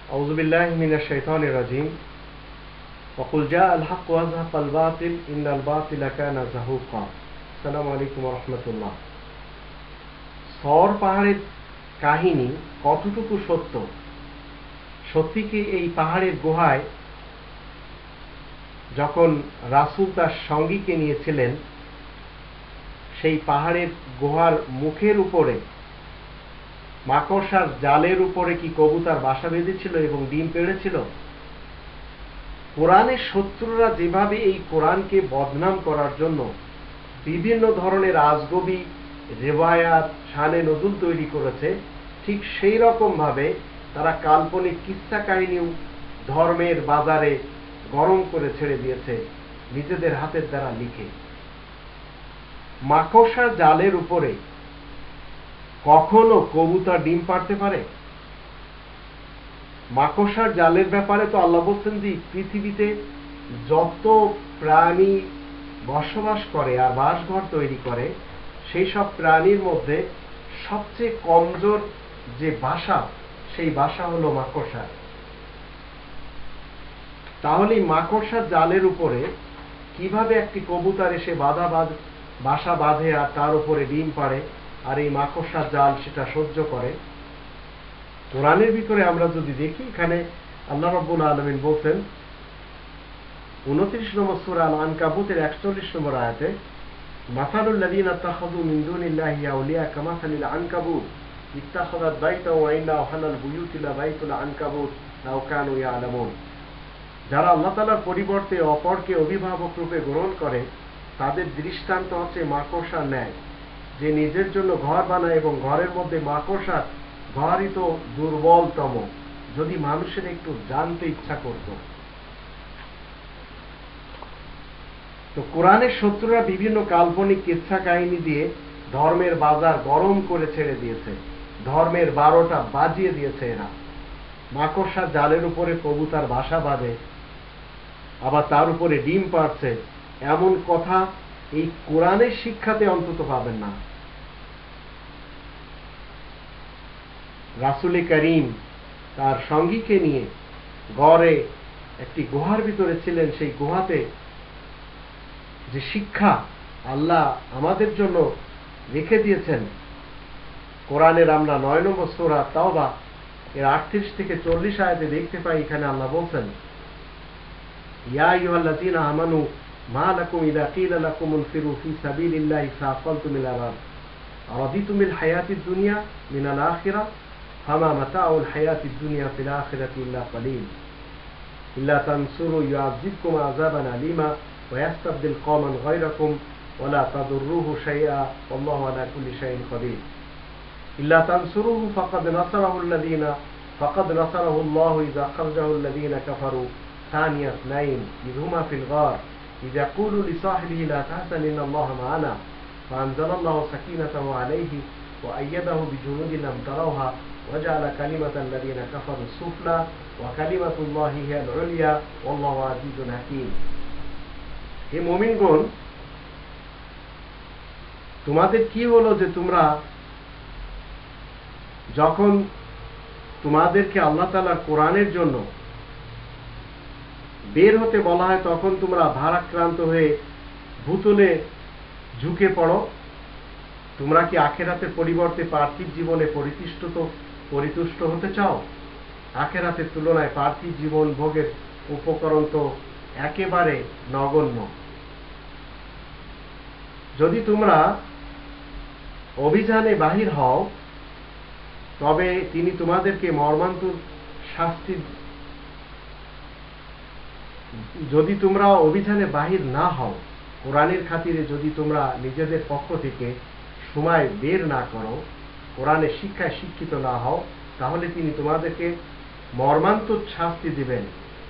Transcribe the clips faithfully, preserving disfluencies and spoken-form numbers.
أعوذ بالله من الشيطان الرجيم وقل جاء الحق وزهق الباطل إن الباطل كان زهوقا السلام عليكم ورحمة الله সর পাহাড়ের কাহিনী কতটুকু সত্য? সত্যি কি এই পাহাড়ের গুহায় যখন রাসূল তার সঙ্গীকে নিয়েছিলেন, সেই পাহাড়ের গুহার মুখের উপরে মাকড়সার জালের উপরে কি কবুতর বাসা বেঁধেছিল এবং ডিম পেড়েছিল? কোরআনের শত্রুরা যেভাবে এই কোরআনকে বদনাম করার জন্য বিভিন্ন ধরনের আজগবি রেওয়ায়াত শানে নজুল তৈরি করেছে, ঠিক সেই রকম ভাবে তারা কাল্পনিক কিস্সা কাহিনীও ধর্মের বাজারে গরম করে ছেড়ে দিয়েছে নিজেদের হাতের দ্বারা লিখে। মাকড়সার জালের উপরে কখনো কবুতর ডিম পাড়তে পারে? মাকড়সার জালের ব্যাপারে তো আল্লাহ বলছেন যে পৃথিবীতে যত প্রাণী বসবাস করে আর বাসঘর তৈরি করে, সেই সব প্রাণীর মধ্যে সবচেয়ে কমজোর যে বাসা, সেই বাসা হলো মাকড়সার। তাহলে মাকড়সার জালের উপরে কিভাবে একটি কবুতর এসে বাধা বাসা বাঁধে আর তার উপরে ডিম পাড়ে, আর এই মাকড়সার জাল সেটা সহ্য করে? কোরআনের ভিতরে আমরা যদি দেখি, এখানে আল্লাহ রাব্বুল আলামিন বলছেন উনত্রিশ নম্বর সূরা আল আনকাবুতের একচল্লিশ নম্বর আয়াতে, মাসালুল লাযীনা ইত্তাখাযু মিন দুনিল্লাহি আউলিয়া কামাসালিল আনকাবুত ইত্তাখাযাত বাইতান ওয়া ইন্না আওহানাল বুয়ুতি লাবাইতুল আনকাবুত লাও কানু ইয়ালামুন। যারা আল্লাহ তাআলার পরিবর্তে অপরকে অভিভাবক রূপে গ্রহণ করে, তাদের দৃষ্টান্ত হচ্ছে মাকড়সার ন্যায়, যে নিজের জন্য ঘর বানায় এবং ঘরের মধ্যে মাকড়সা। ঘরই তো দুর্বলতম, যদি মানুষের একটু জানতে ইচ্ছা করত। তো কোরআনের শত্রুরা বিভিন্ন কাল্পনিক কিচ্ছা কাহিনী দিয়ে ধর্মের বাজার গরম করে ছেড়ে দিয়েছে, ধর্মের বারোটা বাজিয়ে দিয়েছে এরা। মাকড়সার জালের উপরে কবুতর বাসা বাঁধে, আবার তার উপরে ডিম পাড়ছে, এমন কথা এই কোরআনের শিক্ষাতে অন্তত পাবেন না। রাসূল করিম তার সঙ্গীকে নিয়ে গড়ে একটি গুহার ভিতরে ছিলেন। সেই গুহাতে যে শিক্ষা আল্লাহ আমাদের জন্য রেখে দিয়েছেন, কোরআনের আমরা নয় নম্বর সূরা তাওবা এর আটত্রিশ থেকে চল্লিশ আয়াতে দেখতে পাই। এখানে আল্লাহ বলছেন, ইয়া আইয়ুহাল্লাযীনা আমানু মা লাকুম ইযা কিলা লাকুম ইনফিরু ফি সাবিলিল্লাহি সাকালতুম ইলা আল-আরদ আরাদিতুম বিল হায়াতিদ দুনিয়া মিনাল আখিরাহ ফামা মাতাউল হায়াতিদ দুনিয়া ফিল আখিরাতি ইল্লা কালিল ইল্লা তানসুরু ইউআযিবকুম আযাবান আলীমা ওয়া ইয়াস্তাবদিল কওমান গায়রাকুম ওয়া লা তাদুররুহু শাইআ ওয়াল্লাহু আলা কুল্লি শাইইন কাদির ইল্লা তানসুরুহু ফাকাদ নাসারাহু আল্লাযীনা ফাকাদ নাসারাহু আল্লাহু ইযা আখরাজাহু আল্লাযীনা কাফারু ثانية اثنين إذ هما في الغار إذ يقول لصاحبه لا تحزن إن الله معنا فأنزل الله سكينته عليه وأيده بجنود لم تروها وجعل كلمة الذين كفروا السفلى وكلمة الله هي العليا والله عزيز حكيم। হে মুমিনগণ, তোমাদের কি হলো যে তোমরা যখন তোমাদেরকে আল্লাহ তাআলার কোরআনের জন্য বের হতে বলা হয়, তখন তোমরা ভারাক্রান্ত হয়ে ভূতলে ঝুঁকে পড়ো? তোমরা কি আখিরাতের পরিবর্তে পার্থিব জীবনে পরিতুষ্ট পরিতুষ্ট হতে চাও? আখিরাতের তুলনায় পার্থিব জীবন ভোগের উপকরণ তো একেবারে নগণ্য। যদি তোমরা অভিযানে বাহির হও, তবে তিনি তোমাদেরকে মর্মান্তিক শাস্তি যদি তোমরা অভিযানে বাহির না হও, কোরআনের খাতিরে যদি তোমরা নিজেদের পক্ষ থেকে সময় বের না করো, কোরআনের শিক্ষায় শিক্ষিত না হও, তাহলে তিনি তোমাদেরকে মর্মান্তিক শাস্তি দিবেন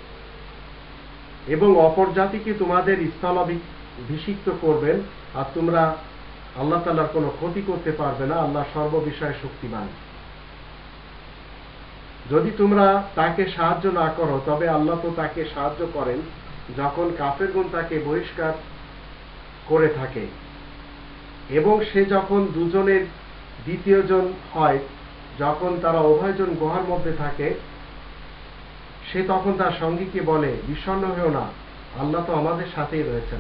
এবং অপর জাতিকে তোমাদের স্থলাভিষিক্ত করবেন, আর তোমরা আল্লাহ তাআলার কোনো ক্ষতি করতে পারবে না। আল্লাহ সর্ববিষয়ে শক্তিমান। যদি তোমরা তাকে সাহায্য না করো, তবে আল্লাহ তো তাকে সাহায্য করেন যখন কাফেরগণ তাকে বহিষ্কার করে থাকে এবং সে যখন দুজনের দ্বিতীয়জন হয়, যখন তারা উভয়জন গুহার মধ্যে থাকে, সে তখন তার সঙ্গীকে বলে, বিষণ্ণ হয়েও না, আল্লাহ তো আমাদের সাথেই রয়েছেন।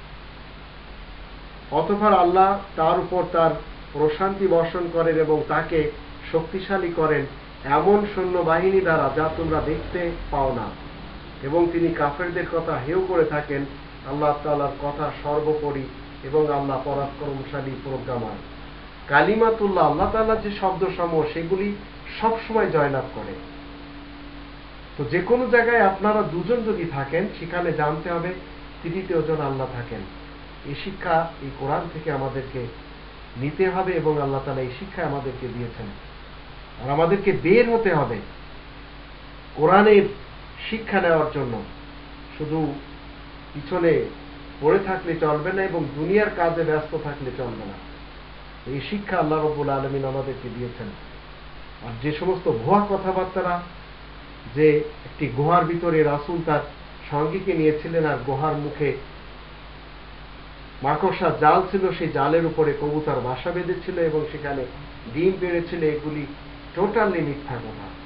অতঃপর আল্লাহ তার উপর তার প্রশান্তি বর্ষণ করেন এবং তাকে শক্তিশালী করেন এমন সৈন্যবাহিনী দ্বারা যা তোমরা দেখতে পাও না, এবং তিনি কাফেরদের কথা হেয় করে থাকেন আল্লাহ তাআলার কথা সর্বোপরি, এবং আল্লাহ পরাক্রমশালী প্রজ্ঞাময়। কালিমাতুল্লাহ, আল্লাহ তাআলার যে শব্দ সমূহ, সেগুলি সবসময় জয়লাভ করে। তো যে কোনো জায়গায় আপনারা দুজন যদি থাকেন, সেখানে জানতে হবে তৃতীয় জন আল্লাহ থাকেন। এই শিক্ষা এই কোরআন থেকে আমাদেরকে নিতে হবে, এবং আল্লাহ তাআলা এই শিক্ষা আমাদেরকে দিয়েছেন। আর আমাদেরকে বের হতে হবে কোরআনের শিক্ষা নেওয়ার জন্য। শুধু পিছনে পড়ে থাকলে চলবে না, এবং দুনিয়ার কাজে ব্যস্ত থাকলে চলবে না। এই শিক্ষা আল্লাহ রাব্বুল আলামিন আমাদেরকে দিয়েছেন। আর যে সমস্ত ভুয়া কথাবার্তারা, যে একটি গুহার ভিতরে রাসূল তার সঙ্গীকে নিয়েছিলেন, আর গুহার মুখে মাকড়সার জাল ছিল, সেই জালের উপরে কবুতর বাসা বেঁধেছিল এবং সেখানে ডিম পেড়েছিল, এগুলি টোটালি মিথ্যা কথা।